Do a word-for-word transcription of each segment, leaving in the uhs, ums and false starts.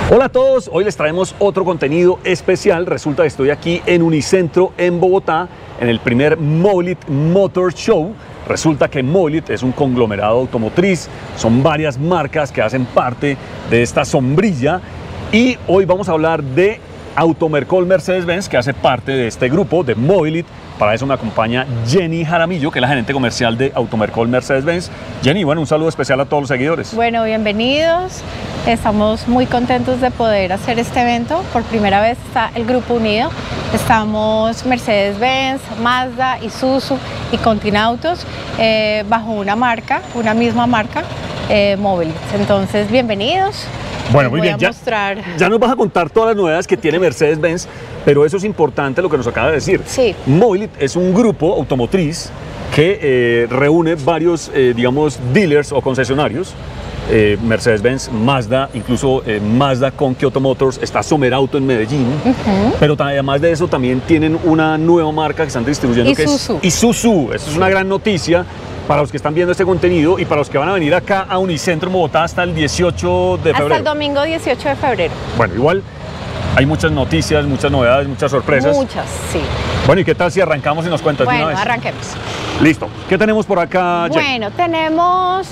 Hola a todos, hoy les traemos otro contenido especial. Resulta que estoy aquí en Unicentro en Bogotá, en el primer Mobilit Motor Show. Resulta que Mobilit es un conglomerado automotriz, son varias marcas que hacen parte de esta sombrilla y hoy vamos a hablar de Automercol Mercedes-Benz, que hace parte de este grupo de Mobilit. Para eso me acompaña Jenny Jaramillo, que es la gerente comercial de Automercol Mercedes-Benz. Jenny, bueno, un saludo especial a todos los seguidores. Bueno, bienvenidos. Estamos muy contentos de poder hacer este evento. Por primera vez está el grupo unido. Estamos Mercedes-Benz, Mazda, Isuzu y Continautos eh, bajo una marca, una misma marca, eh, Mobilit. Entonces, bienvenidos. Bueno, muy bien, ya, mostrar. ya nos vas a contar todas las novedades que tiene Mercedes-Benz, pero eso es importante lo que nos acaba de decir. Sí. Mobilit es un grupo automotriz que eh, reúne varios, eh, digamos, dealers o concesionarios. Eh, Mercedes-Benz, Mazda, incluso eh, Mazda con Kyoto Motors, está Somer Auto en Medellín, uh-huh. Pero además de eso también tienen una nueva marca que están distribuyendo Isuzu. que es Isuzu. Esto es una gran noticia para los que están viendo este contenido y para los que van a venir acá a Unicentro en Bogotá hasta el dieciocho de febrero. Hasta el domingo dieciocho de febrero. Bueno, igual hay muchas noticias, muchas novedades, muchas sorpresas. Muchas, sí. Bueno, ¿y qué tal si arrancamos y nos cuentas bueno, de una vez? Bueno, arranquemos. Listo. ¿Qué tenemos por acá, Jen? Bueno, tenemos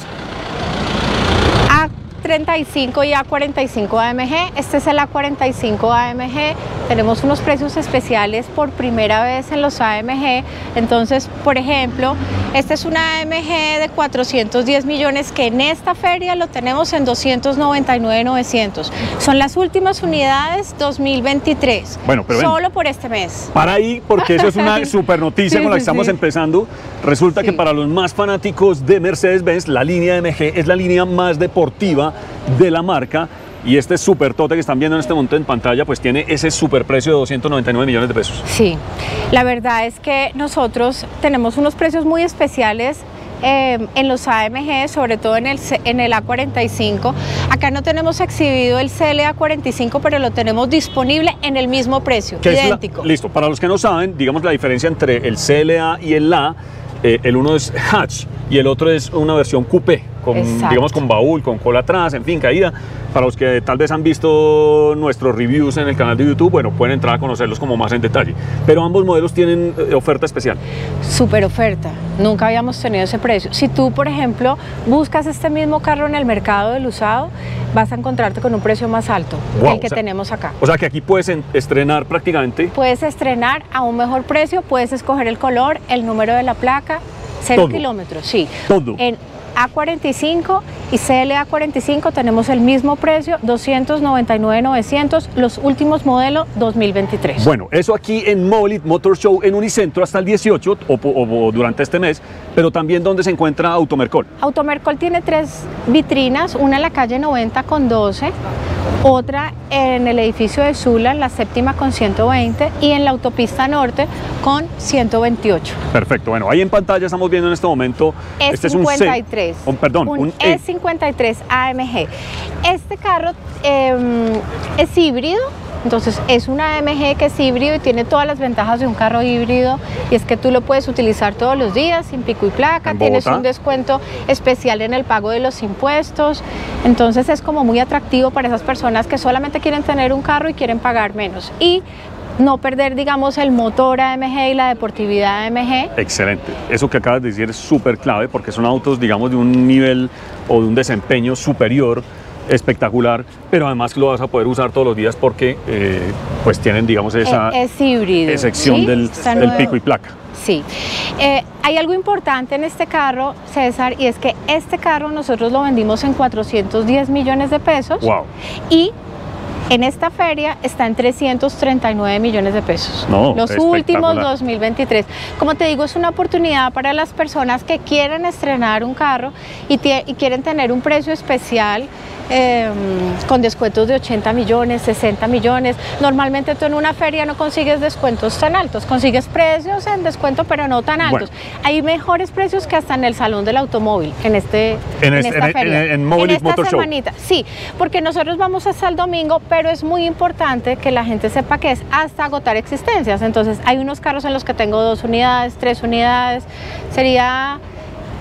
A treinta y cinco y A cuarenta y cinco A M G. Este es el A cuarenta y cinco A M G. Tenemos unos precios especiales por primera vez en los A M G. Entonces, por ejemplo, este es una A M G de cuatrocientos diez millones que en esta feria lo tenemos en doscientos noventa y nueve mil novecientos. Son las últimas unidades dos mil veintitrés. Bueno, pero solo ven, por este mes. Para ahí, porque eso es una super noticia sí, con la que sí, estamos sí. empezando. Resulta sí. que para los más fanáticos de Mercedes-Benz, la línea A M G es la línea más deportiva de la marca. Y este super tote que están viendo en este momento en pantalla, pues tiene ese super precio de doscientos noventa y nueve millones de pesos. Sí, la verdad es que nosotros tenemos unos precios muy especiales eh, en los A M G, sobre todo en el, en el A cuarenta y cinco. Acá no tenemos exhibido el C L A cuarenta y cinco, pero lo tenemos disponible en el mismo precio, idéntico. La, listo, para los que no saben, digamos la diferencia entre el C L A y el A, eh, el uno es hatch y el otro es una versión coupé. Con, digamos con baúl, con cola atrás, en fin, caída. Para los que tal vez han visto nuestros reviews en el canal de YouTube, bueno, pueden entrar a conocerlos como más en detalle. Pero ambos modelos tienen eh, oferta especial. Súper oferta, nunca habíamos tenido ese precio. Si tú, por ejemplo, buscas este mismo carro en el mercado del usado, vas a encontrarte con un precio más alto wow, que el que o sea, tenemos acá. O sea que aquí puedes estrenar prácticamente. Puedes estrenar a un mejor precio, puedes escoger el color, el número de la placa, cero todo. kilómetros, sí. Todo. En A cuarenta y cinco y C L A cuarenta y cinco tenemos el mismo precio, doscientos noventa y nueve mil novecientos, los últimos modelos dos mil veintitrés. Bueno, eso aquí en Mobilit Motor Show en Unicentro hasta el dieciocho o, o, o durante este mes, pero también donde se encuentra Automercol. Automercol tiene tres vitrinas, una en la calle noventa con doce, otra en el edificio de Sula, en la séptima con ciento veinte y en la autopista norte con ciento veintiocho. Perfecto, bueno, ahí en pantalla estamos viendo en este momento, E este es un cincuenta y tres, oh, perdón, un, un E cincuenta y tres A M G. Este carro eh, es híbrido. Entonces es una A M G que es híbrido y tiene todas las ventajas de un carro híbrido, y es que tú lo puedes utilizar todos los días sin pico y placa, tienes un descuento especial en el pago de los impuestos, entonces es como muy atractivo para esas personas que solamente quieren tener un carro y quieren pagar menos y no perder, digamos, el motor A M G y la deportividad A M G. Excelente, eso que acabas de decir es súper clave porque son autos, digamos, de un nivel o de un desempeño superior, espectacular, pero además lo vas a poder usar todos los días porque eh, pues tienen, digamos, esa es híbrido, excepción ¿sí? del, del pico y placa. Sí, eh, hay algo importante en este carro, César, y es que este carro nosotros lo vendimos en cuatrocientos diez millones de pesos. Wow. Y en esta feria está en trescientos treinta y nueve millones de pesos, no, los últimos dos mil veintitrés. Como te digo, es una oportunidad para las personas que quieren estrenar un carro y, y quieren tener un precio especial. Eh, con descuentos de ochenta millones, sesenta millones. Normalmente tú en una feria no consigues descuentos tan altos, consigues precios en descuento pero no tan altos. Bueno. Hay mejores precios que hasta en el Salón del Automóvil, en, este, en, en este, esta en, feria. En, en Mobilit en esta Motor semanita. Show. Sí, porque nosotros vamos hasta el domingo, pero es muy importante que la gente sepa que es hasta agotar existencias. Entonces hay unos carros en los que tengo dos unidades, tres unidades. Sería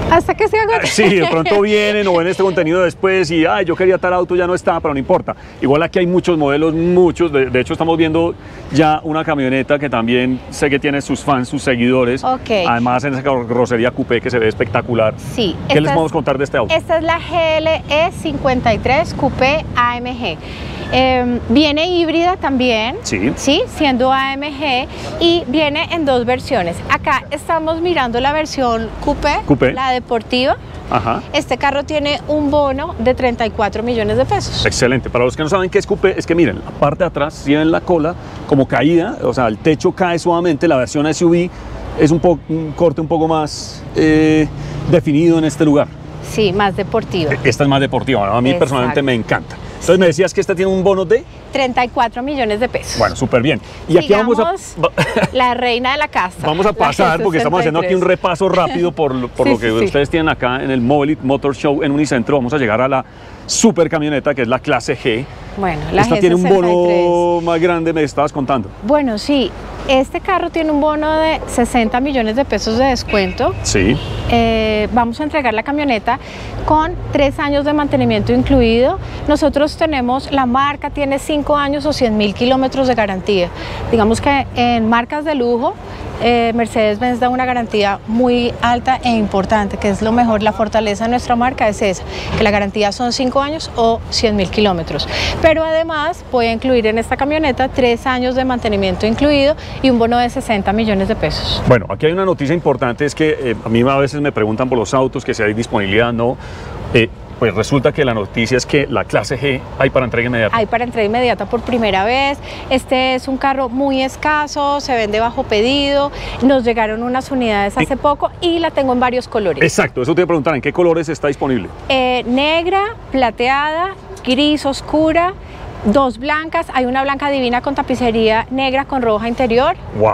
Hasta que se agote. Sí, de pronto vienen o ven este contenido después y, ay, yo quería tal auto, ya no está, pero no importa. Igual aquí hay muchos modelos, muchos. De, de hecho, estamos viendo ya una camioneta que también sé que tiene sus fans, sus seguidores. Ok. Además, en esa carrocería coupé que se ve espectacular. Sí. ¿Qué les es, podemos contar de este auto? Esta es la G L E cincuenta y tres Coupé A M G. Eh, viene híbrida también, Sí. sí, siendo A M G, y viene en dos versiones. Acá estamos mirando la versión coupé, Coupé. la deportiva. Ajá. Este carro tiene un bono de treinta y cuatro millones de pesos. Excelente. Para los que no saben qué es coupé, es que miren, la parte de atrás, si ven la cola como caída, o sea, el techo cae suavemente. La versión S U V es un, po un corte un poco más eh, definido en este lugar. Sí, más deportiva. Esta es más deportiva, ¿no? A mí Exacto. personalmente me encanta. Entonces me decías que esta tiene un bono de... treinta y cuatro millones de pesos. Bueno, súper bien. Y aquí Digamos, vamos a... la reina de la casa. Vamos a pasar, porque estamos haciendo aquí un repaso rápido por, lo- por Sí, lo que sí, sí. ustedes tienen acá en el Mobility Motor Show en Unicentro. Vamos a llegar a la super camioneta que es la clase G. Bueno, la Esta G tiene un sesenta y tres. bono más grande, me estabas contando. Bueno, sí, este carro tiene un bono de sesenta millones de pesos de descuento. Sí. Eh, vamos a entregar la camioneta con tres años de mantenimiento incluido. Nosotros tenemos, la marca tiene cinco años o cien mil kilómetros de garantía. Digamos que en marcas de lujo, eh, Mercedes-Benz da una garantía muy alta e importante, que es lo mejor. La fortaleza de nuestra marca es esa, que la garantía son cinco años o cien mil kilómetros. Pero además voy a incluir en esta camioneta tres años de mantenimiento incluido y un bono de sesenta millones de pesos. Bueno, aquí hay una noticia importante, es que eh, a mí a veces me preguntan por los autos, que si hay disponibilidad, no. Eh, pues resulta que la noticia es que la clase G hay para entrega inmediata. Hay para entrega inmediata por primera vez. Este es un carro muy escaso, se vende bajo pedido. Nos llegaron unas unidades hace poco y la tengo en varios colores. Exacto, eso te iba a preguntar, ¿en qué colores está disponible? Eh, negra, plateada, gris oscura, dos blancas. Hay una blanca divina con tapicería negra con roja interior. Wow.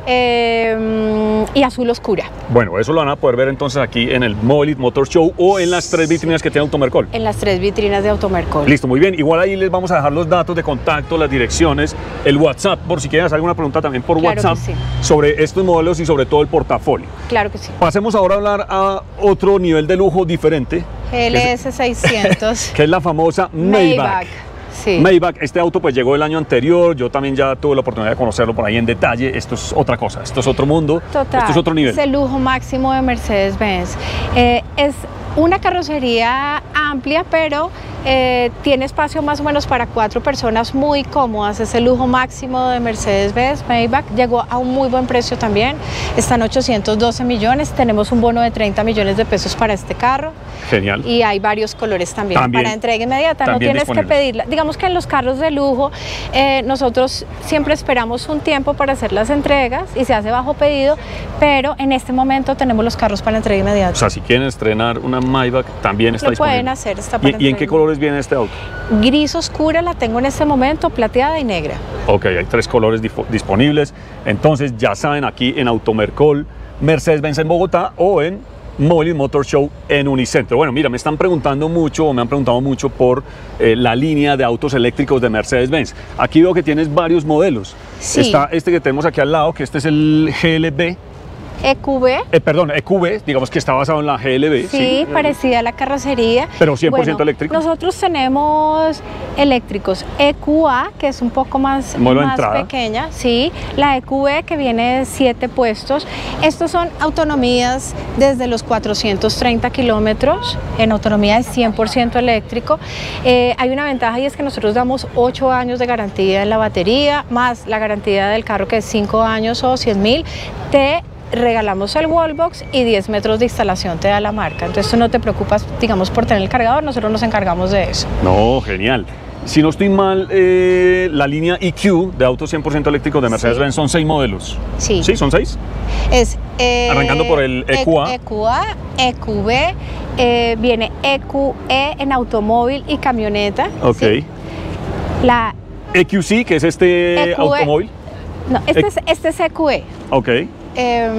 Eh, y azul oscura. Bueno, eso lo van a poder ver entonces aquí en el Mobility Motor Show o en las tres vitrinas que tiene Automercol. En las tres vitrinas de Automercol. Listo, muy bien. Igual ahí les vamos a dejar los datos de contacto, las direcciones, el WhatsApp, por si quieren hacer alguna pregunta también por Claro WhatsApp que sí. sobre estos modelos y sobre todo el portafolio. Claro que sí. Pasemos ahora a hablar a otro nivel de lujo diferente, G L S seiscientos. que es la famosa Maybach. Maybach. Sí. Maybach, este auto pues llegó el año anterior, yo también ya tuve la oportunidad de conocerlo por ahí en detalle. Esto es otra cosa, esto es otro mundo, Total, esto es otro nivel. Es el lujo máximo de Mercedes-Benz. Eh, es una carrocería amplia, pero eh, tiene espacio más o menos para cuatro personas muy cómodas. Es el lujo máximo de Mercedes-Benz. Maybach llegó a un muy buen precio también. Están ochocientos doce millones. Tenemos un bono de treinta millones de pesos para este carro. Genial. Y hay varios colores también, También, para entrega inmediata. No también tienes que disponibles. pedirla. Digamos que en los carros de lujo eh, nosotros siempre esperamos un tiempo para hacer las entregas y se hace bajo pedido, pero en este momento tenemos los carros para entrega inmediata. O sea, si quieren estrenar una Maybach, también está Lo disponible. pueden hacer, está para ¿Y, ¿Y en qué entrega. colores viene este auto? Gris oscura la tengo en este momento, plateada y negra. Ok, hay tres colores dif- disponibles. Entonces, ya saben, aquí en Automercol, Mercedes-Benz en Bogotá o en Mobility Motor Show en Unicentro. Bueno, mira, me están preguntando mucho, o me han preguntado mucho por eh, la línea de autos eléctricos de Mercedes-Benz. Aquí veo que tienes varios modelos. Sí. Está este que tenemos aquí al lado, que este es el G L B. E Q V. Eh, perdón, E Q V, digamos que está basado en la G L B. Sí, parecida a la carrocería. Pero cien por ciento Bueno, eléctrico. Nosotros tenemos eléctricos E Q A, que es un poco más, Modelo de más entrada. pequeña, sí. La E Q V, que viene de siete puestos. Estos son autonomías desde los cuatrocientos treinta kilómetros, en autonomía de cien por ciento eléctrico. Eh, hay una ventaja y es que nosotros damos ocho años de garantía en la batería, más la garantía del carro que es cinco años o cien mil. Te regalamos el wallbox y diez metros de instalación te da la marca. Entonces tú no te preocupas, digamos, por tener el cargador, nosotros nos encargamos de eso. No, genial. Si no estoy mal, eh, la línea E Q de autos cien por ciento eléctricos de Mercedes-Benz son seis modelos. Sí. ¿Sí? ¿Son seis? Es, eh, Arrancando por el E Q A. E Q A, E Q V, eh, viene E Q E en automóvil y camioneta. Ok. ¿sí? La, E Q C, que es este E Q E. automóvil. no, este, E- es, este es E Q E. Ok.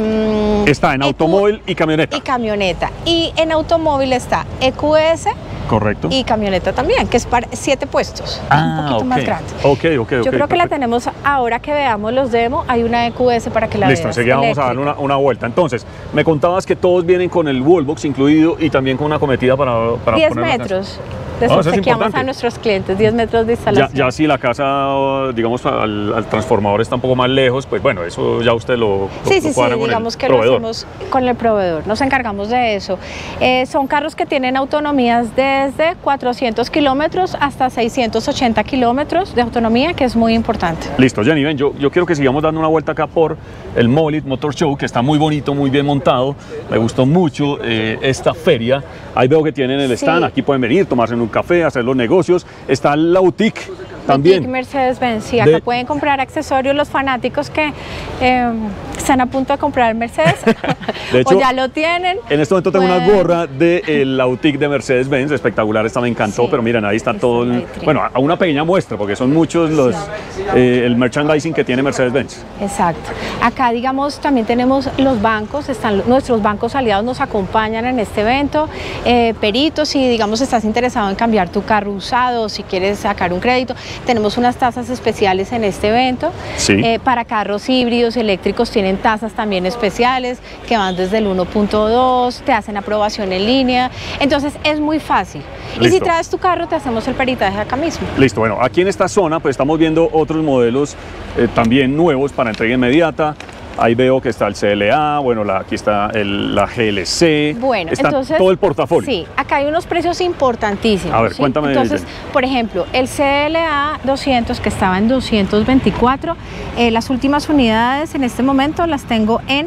Em, Está en E Q automóvil y camioneta. y camioneta. Y en automóvil está E Q S Correcto. Y camioneta también, que es para siete puestos, Ah, es un poquito ok. más grande. Ok, ok, ok. Yo creo que perfecto. la tenemos, ahora que veamos los demos, hay una E Q S para que la Listo, veas. enseguida vamos a darle eléctrica. una, una vuelta. Entonces, me contabas que todos vienen con el wallbox incluido y también con una cometida para, para diez poner la casa. metros. Les Ah, eso es obsequiamos importante. a nuestros clientes, diez metros de Ya, instalación. ya si la casa, digamos, al, al transformador está un poco más lejos, pues bueno, eso ya usted lo, lo, Sí, lo sí, sí, cuadra con digamos el que proveedor. lo hacemos con el proveedor, nos encargamos de eso. Eh, son carros que tienen autonomías desde cuatrocientos kilómetros hasta seiscientos ochenta kilómetros de autonomía, que es muy importante. Listo, Jenny, ven, yo, yo quiero que sigamos dando una vuelta acá por el Molit Motor Show, que está muy bonito, muy bien montado. Me gustó mucho eh, esta feria. Ahí veo que tienen el Sí. stand, aquí pueden venir, tomarse un café, hacer los negocios. Está la boutique también. Boutique Mercedes-Benz, sí, acá De- pueden comprar accesorios los fanáticos que eh, están a punto de comprar el Mercedes De hecho, o ya lo tienen. En este momento tengo una Pueden- gorra de eh, la boutique de Mercedes-Benz, espectacular, esta me encantó, Sí, pero miren, ahí está ahí todo, está el- la vitrina. bueno, a una pequeña muestra, porque son muchos los, eh, el merchandising que tiene Mercedes-Benz. Exacto. Acá, digamos, también tenemos los bancos, están nuestros bancos aliados nos acompañan en este evento, eh, peritos, si digamos estás interesado en cambiar tu carro usado, si quieres sacar un crédito, tenemos unas tasas especiales en este evento. Sí. Eh, para carros híbridos eléctricos tienen tasas también especiales que van desde el uno punto dos, te hacen aprobación en línea, entonces es muy fácil. Y si Listo. traes tu carro, te hacemos el peritaje acá mismo. Listo, bueno, aquí en esta zona pues estamos viendo otros modelos eh, también nuevos para entrega inmediata. Ahí veo que está el C L A, bueno, la, aquí está el- la G L C, Bueno, está entonces, todo el portafolio. Sí, acá hay unos precios importantísimos. A ver, ¿sí? cuéntame, Entonces, Jenny. por ejemplo, el C L A doscientos que estaba en doscientos veinticuatro, eh, las últimas unidades en este momento las tengo en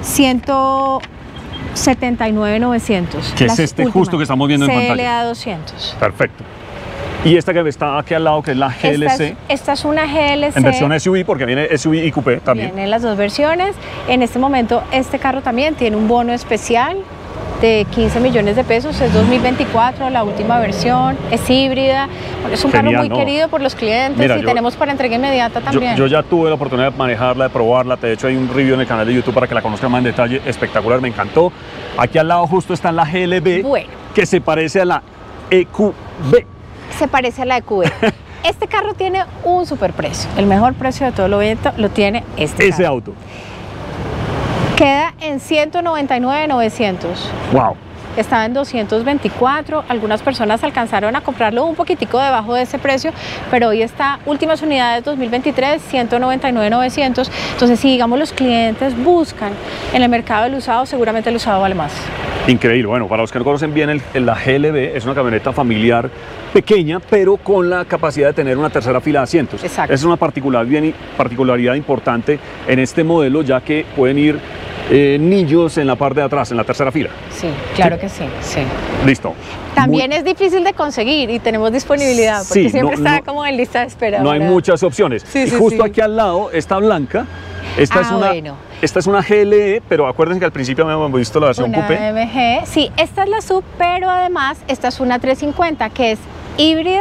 ciento setenta y nueve mil novecientos. Que es Las este últimas. justo que estamos viendo en pantalla. C L A doscientos. Perfecto. Y esta que está aquí al lado, que es la G L C, Esta es, esta es una G L C. en versión S U V, porque viene S U V y Coupé también. Vienen las dos versiones. En este momento este carro también tiene un bono especial de quince millones de pesos, es dos mil veinticuatro, la última versión, es híbrida, bueno, es un Genial, carro muy ¿no? querido por los clientes. Mira, y yo- tenemos para entrega inmediata Yo, también. yo ya tuve la oportunidad de manejarla, de probarla. De hecho, hay un review en el canal de YouTube para que la conozcan más en detalle. Espectacular, me encantó. Aquí al lado justo está la G L B, Bueno. que se parece a la E Q B. Se parece a la de Q B. Este carro tiene un superprecio, el mejor precio de todo el evento lo tiene este Ese carro. auto. Queda en ciento noventa y nueve mil novecientos. Wow. Estaba en doscientos veinticuatro, algunas personas alcanzaron a comprarlo un poquitico debajo de ese precio, pero hoy está, últimas unidades dos mil veintitrés, ciento noventa y nueve mil novecientos. Entonces, si digamos los clientes buscan en el mercado del usado, seguramente el usado vale más. Increíble. Bueno, para los que no conocen bien, el, el- la G L B es una camioneta familiar pequeña, pero con la capacidad de tener una tercera fila de asientos. Exacto. Es una particular, bien, particularidad importante en este modelo, ya que pueden ir eh, niños en la parte de atrás, en la tercera fila. Sí, claro que sí, sí. Listo. También Muy- es difícil de conseguir y tenemos disponibilidad, porque Sí, siempre no- está no- como en lista de espera. No hay ¿verdad? muchas opciones. Sí, y sí, justo sí. aquí al lado, esta blanca, esta, Ah, es una, bueno. esta es una G L E, pero acuérdense que al principio habíamos visto la versión Una coupé. M G, sí, esta es la sub, pero además esta es una trescientos cincuenta que es híbrida,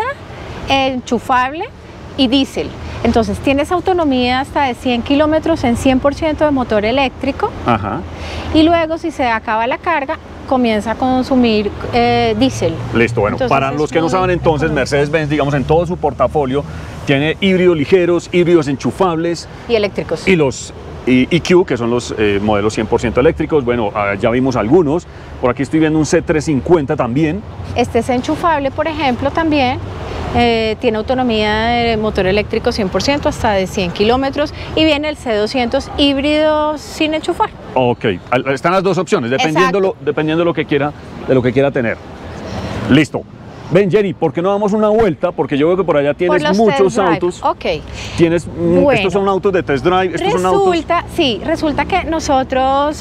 enchufable y diésel. Entonces tienes autonomía hasta de cien kilómetros en cien por ciento de motor eléctrico Ajá. y luego si se acaba la carga comienza a consumir eh, diésel. Listo, bueno, Entonces, para es los que no muy saben entonces, económico. Mercedes-Benz, digamos, en todo su portafolio, tiene híbridos ligeros, híbridos enchufables Y eléctricos. y los y- E Q, que son los eh, modelos cien por ciento eléctricos. Bueno, ah, ya vimos algunos. Por aquí estoy viendo un C trescientos cincuenta también. Este es enchufable, por ejemplo, también. Eh, tiene autonomía de motor eléctrico cien por ciento hasta de cien kilómetros y viene el C doscientos híbrido sin enchufar. Ok, al- están las dos opciones, dependiendo, lo, dependiendo de, lo que quiera, de lo que quiera tener. Listo. Ven, Jenny, ¿por qué no damos una vuelta? Porque yo veo que por allá Por tienes los muchos test drive. autos. Ok. Tienes, mm, Bueno. estos son autos de test drive, estos son autos... Resulta, sí, resulta que nosotros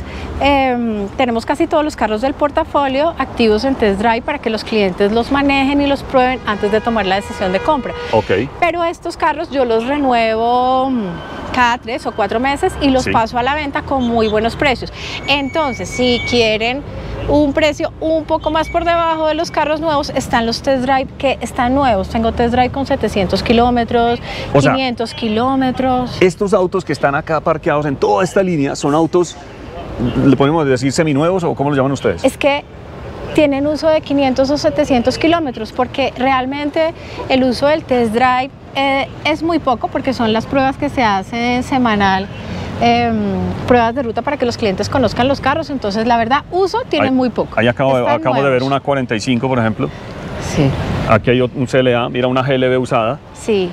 em, tenemos casi todos los carros del portafolio activos en test drive para que los clientes los manejen y los prueben antes de tomar la decisión de compra. Ok, Pero estos carros yo los renuevo mm, cada tres o cuatro meses y los Sí. paso a la venta con muy buenos precios. Entonces, si quieren un precio un poco más por debajo de los carros nuevos, están los test drive que están nuevos. Tengo test drive con setecientos kilómetros, O sea, quinientos kilómetros. estos autos que están acá parqueados en toda esta línea son autos, le podemos decir seminuevos o cómo los llaman ustedes. Es que tienen uso de quinientos o setecientos kilómetros, porque realmente el uso del test drive eh, es muy poco, porque son las pruebas que se hacen semanal, eh, pruebas de ruta para que los clientes conozcan los carros. Entonces la verdad, uso tiene ahí, muy poco. Ahí acabo, Están acabo de ver nuevos. una cuarenta y cinco, por ejemplo. Sí. Aquí hay un C L A, mira, una G L B usada. Sí.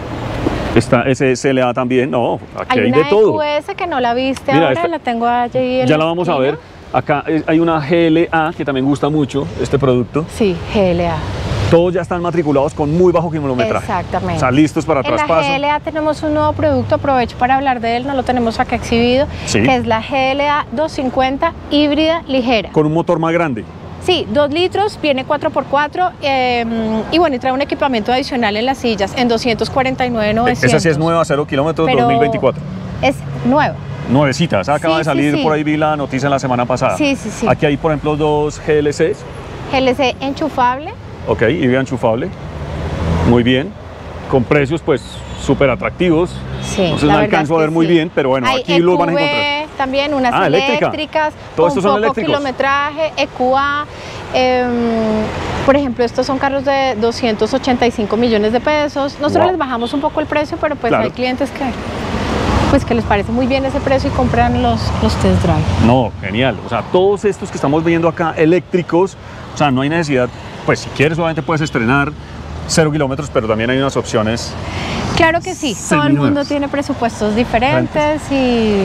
Está ese C L A también, no, aquí hay, Hay de una todo. E Q S que no la viste Mira, ahora, esta- la tengo allí en Ya la vamos a esquina. ver. Acá es- hay una G L A que también gusta mucho, este producto. Sí, G L A. Todos ya están matriculados con muy bajo kilometraje. Exactamente. O sea, listos para En la traspaso. G L A tenemos un nuevo producto, aprovecho para hablar de él, no lo tenemos acá exhibido, Sí. que es la G L A doscientos cincuenta híbrida ligera. Con un motor más grande. Sí, dos litros, viene cuatro por cuatro eh, y bueno, y trae un equipamiento adicional en las sillas en doscientos cuarenta y nueve mil novecientos. Esa sí es nueva, cero kilómetros, Pero dos mil veinticuatro. Es nueva. Nuevecita, esa acaba Sí, de sí, salir, sí. por ahí vi la noticia la semana pasada. Sí, sí, sí. Aquí hay, por ejemplo, dos G L Cs. G L C enchufable. Ok, y bien enchufable. Muy bien. Con precios, pues, súper atractivos. Sí, Entonces la no verdad alcanzo a es ver que muy sí. bien, pero bueno, Hay aquí los van a E Q V encontrar. también, unas Ah, eléctrica. eléctricas, Todos con estos son poco eléctricos. kilometraje, E Q A. eh, por ejemplo, estos son carros de doscientos ochenta y cinco millones de pesos. Nosotros Wow. les bajamos un poco el precio, pero pues Claro. hay clientes que, pues, que les parece muy bien ese precio y compran los, los test drive. No, genial. O sea, todos estos que estamos viendo acá, eléctricos, o sea, no hay necesidad, pues si quieres solamente puedes estrenar cero kilómetros, pero también hay unas opciones. Claro que sí, todo el Seminuevos. mundo tiene presupuestos diferentes y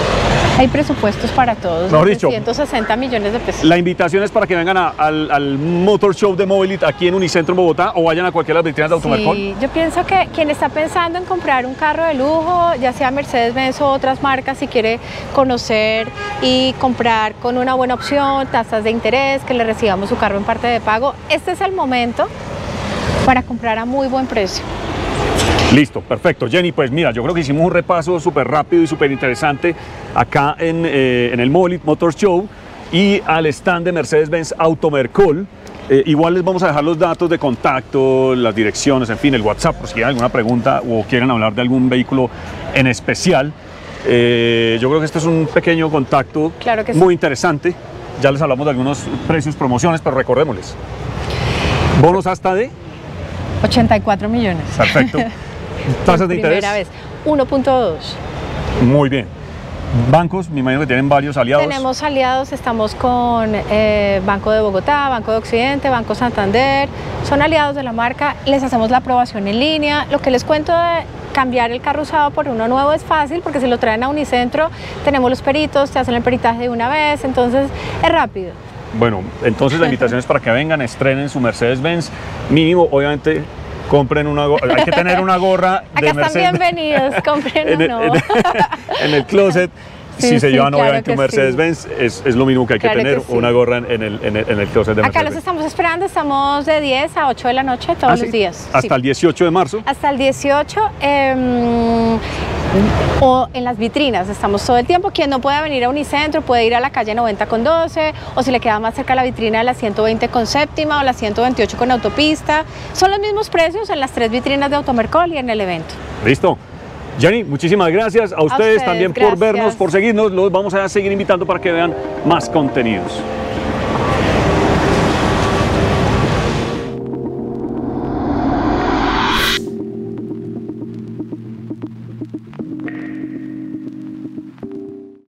hay presupuestos para todos. Mejor desde dicho, ciento sesenta millones de pesos. La invitación es para que vengan a- al, al Motor Show de Mobilit aquí en Unicentro en Bogotá o vayan a cualquiera de las vitrinas de Automercol. Sí, yo pienso que quien está pensando en comprar un carro de lujo, ya sea Mercedes-Benz o otras marcas, si quiere conocer y comprar con una buena opción, tasas de interés, que le recibamos su carro en parte de pago, este es el momento para comprar a muy buen precio. Listo, perfecto. Jenny, pues mira, yo creo que hicimos un repaso súper rápido y súper interesante acá en, eh, en el Mobilit Motor Show y al stand de Mercedes-Benz Automercol. Eh, igual les vamos a dejar los datos de contacto, las direcciones, en fin, el WhatsApp, por si hay alguna pregunta o quieren hablar de algún vehículo en especial. Eh, yo creo que este es un pequeño contacto Claro que sí. muy interesante. Ya les hablamos de algunos precios, promociones, pero recordémosles. Bonos hasta de... ochenta y cuatro millones. Perfecto. Tasas de interés. Primera vez. uno punto dos. Muy bien. Bancos, me imagino que tienen varios aliados. Tenemos aliados, estamos con eh, Banco de Bogotá, Banco de Occidente, Banco Santander, son aliados de la marca, les hacemos la aprobación en línea. Lo que les cuento de cambiar el carro usado por uno nuevo es fácil porque si lo traen a Unicentro, tenemos los peritos, te hacen el peritaje de una vez, entonces es rápido. Bueno, entonces la invitación es para que vengan, estrenen su Mercedes-Benz. Mínimo, obviamente, compren una gorra. Hay que tener una gorra Acá de están Mercedes bienvenidos, compren en, el, uno. en el- en el closet. Sí, si se sí, llevan claro obviamente que un Mercedes-Benz, es, es lo mínimo que hay que Claro que tener, sí. una gorra en el, en el, en el closet de Acá los Mercedes-Benz. estamos esperando, estamos de diez a ocho de la noche todos Ah, sí. los días. Hasta Sí. el dieciocho de marzo. Hasta el dieciocho eh, o en las vitrinas, estamos todo el tiempo. Quien no pueda venir a Unicentro puede ir a la calle noventa con doce o si le queda más cerca la vitrina de la ciento veinte con séptima o la ciento veintiocho con autopista. Son los mismos precios en las tres vitrinas de Automercol y en el evento. Listo. Jenny, muchísimas gracias a ustedes, ustedes, también por gracias. vernos, por seguirnos. Los vamos a seguir invitando para que vean más contenidos.